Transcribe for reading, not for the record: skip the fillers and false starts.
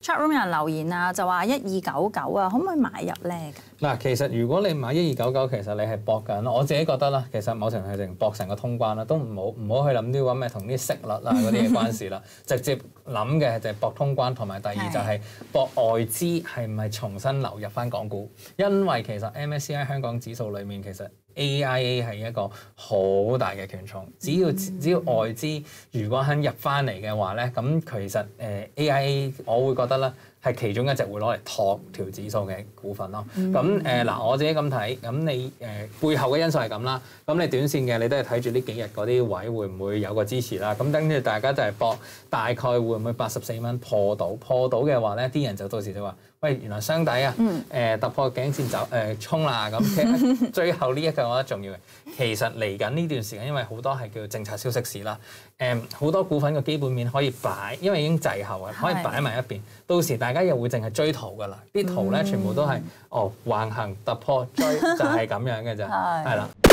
chatroom 有人留言啊，就話1299啊，可唔可以買入咧？ 嗱，其實如果你買1299，其實你係搏緊。我自己覺得啦，其實某程度係搏成個通關啦，都唔好去諗啲話咩同啲息率啊嗰啲嘢關事啦。直接諗嘅就係搏通關，同埋第二就係搏外資係唔係重新流入翻港股。因為其實 MSCI 香港指數裡面其實 AIA 係一個好大嘅權重，只要外資如果肯入翻嚟嘅話咧，咁其實AIA 我會覺得咧係其中一隻會攞嚟托條指數嘅股份咯。咁嗱我自己咁睇，咁你背後嘅因素係咁啦。咁你短線嘅你都係睇住呢幾日嗰啲位會唔會有個支持啦。咁跟住大家就係搏大概會唔會84蚊破到嘅話咧，啲人就到時就話：喂，原來雙底啊，突破頸線走衝啦咁。其實最後呢一句我覺得重要嘅，其實嚟緊呢段時間，因為好多係叫政策消息市啦，好多股份嘅基本面可以擺，因為已經滯後啊，可以擺埋一邊。到時大家又會淨係追圖㗎啦，啲圖咧全部都係橫行突破追就係咁樣嘅啫，係啦。